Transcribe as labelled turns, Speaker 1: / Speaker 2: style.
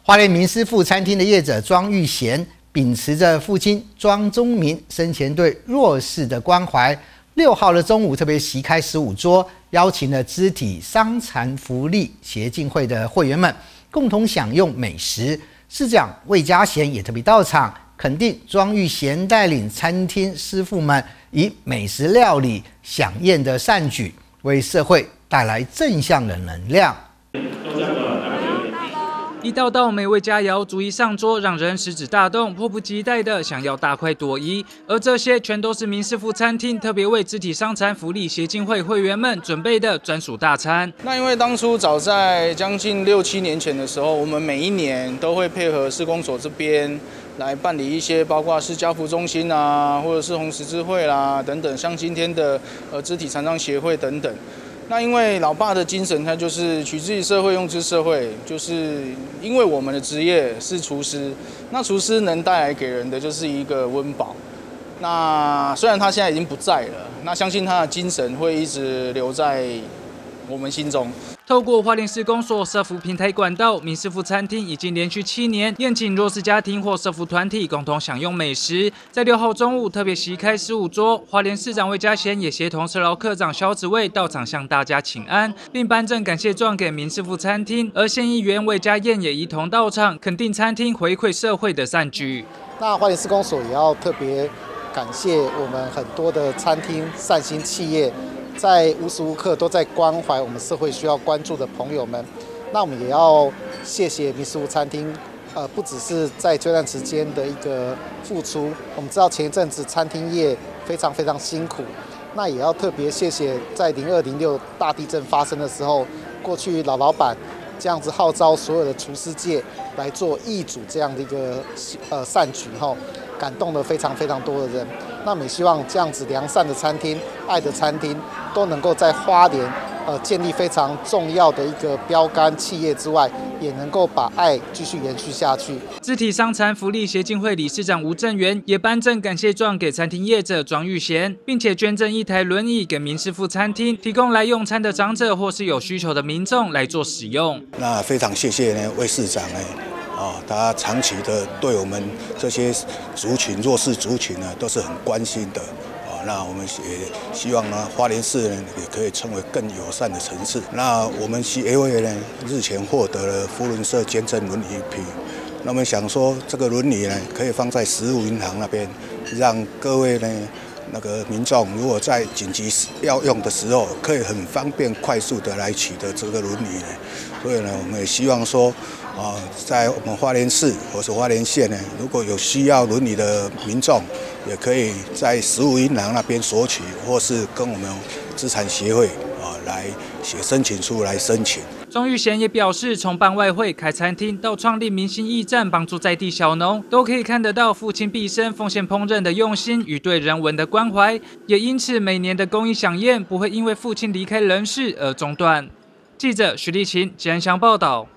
Speaker 1: 花莲民师傅餐厅的业者庄玉贤，秉持着父亲庄宗民生前对弱势的关怀，6号的中午特别席开15桌，邀请了肢体伤残福利协进会的会员们共同享用美食。市长魏家贤也特别到场，肯定庄玉贤带领餐厅师傅们以美食料理飨宴的善举，为社会带来正向的能量。
Speaker 2: 一道道美味佳肴逐一上桌，让人食指大动，迫不及待的想要大快朵颐。而这些全都是民师傅餐厅特别为肢体伤残福利协进会会员们准备的专属大餐。
Speaker 3: 那因为当初早在将近6、7年前的时候，我们每一年都会配合市公所这边来办理一些，包括是家福中心啊，或者是红十字会啦等等，像今天的肢体残障协会等等。那因为老爸的精神，他就是取之于社会，用之社会，就是因为我们的职业是厨师，那厨师能带来给人的就是一个温饱。那虽然他现在已经不在了，那相信他的精神会一直留在我们心中。
Speaker 2: 透过花莲市公所社福平台管道，民师傅餐厅已经连续7年宴请弱势家庭或社福团体共同享用美食。在6号中午特别席开15桌，花莲市长魏家贤也协同社劳科长萧子卫到场向大家请安，并颁证感谢状给民师傅餐厅。而县议员魏家燕也一同到场，肯定餐厅回馈社会的善举。
Speaker 4: 那花莲市公所也要特别感谢我们很多的餐厅善心企业，在无时无刻都在关怀我们社会需要关注的朋友们。那我们也要谢谢民师傅餐厅，不只是在这段时间的一个付出，我们知道前一阵子餐厅业非常辛苦，那也要特别谢谢在02、06大地震发生的时候，过去老板这样子号召所有的厨师界来做义煮这样的一个善举后，感动了非常多的人。那我们也希望这样子良善的餐厅、爱的餐厅都能够在花莲建立非常重要的一个标杆企业之外，也能够把爱继续延续下去。
Speaker 2: 肢体伤残福利协进会理事长吴正元也颁证感谢状给餐厅业者庄玉贤，并且捐赠1台轮椅给民师傅餐厅，提供来用餐的长者或是有需求的民众来做使用。
Speaker 5: 那非常谢谢呢魏市长他长期的对我们这些弱势族群呢都是很关心的。那我们也希望呢，花莲市呢也可以成为更友善的城市。那我们协会呢日前获得了福伦社捐赠轮椅一批，那我们想说这个轮椅呢可以放在食物银行那边，让各位呢那个民众如果在紧急要用的时候，可以很方便快速的来取得这个轮椅呢。所以呢，我们也希望说，在我们花莲市或是花莲县呢，如果有需要轮椅的民众，也可以在食物银行那边索取，或是跟我们资产协会来写申请书来申请。
Speaker 2: 庄玉贤也表示，从办外汇、开餐厅到创立明星驿站，帮助在地小农，都可以看得到父亲毕生奉献烹饪的用心与对人文的关怀。也因此，每年的公益飨宴不会因为父亲离开人世而中断。记者徐立琴、吉安祥报道。